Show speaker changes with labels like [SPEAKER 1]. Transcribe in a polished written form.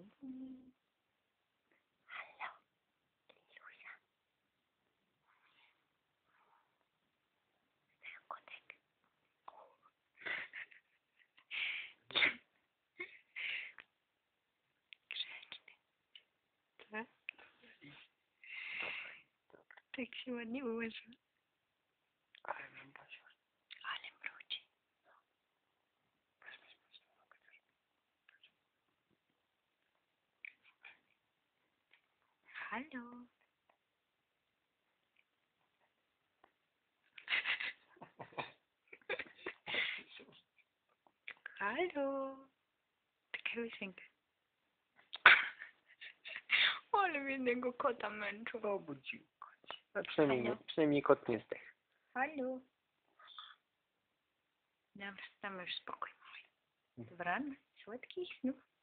[SPEAKER 1] Halo, Lilusia. Ten kotek. Grzeczny. Tak? Tak się ładnie ułożył.
[SPEAKER 2] Ale mam pasior.
[SPEAKER 1] Ale mruczy. Halo. Halo. Taka łysinka. Ale jednego kota męczą.
[SPEAKER 2] Obudził kot. A
[SPEAKER 1] Halo?
[SPEAKER 2] przynajmniej kot nie zdechł.
[SPEAKER 1] Halo. Dobra, damy już spokój. Dobranoc, słodkich snów.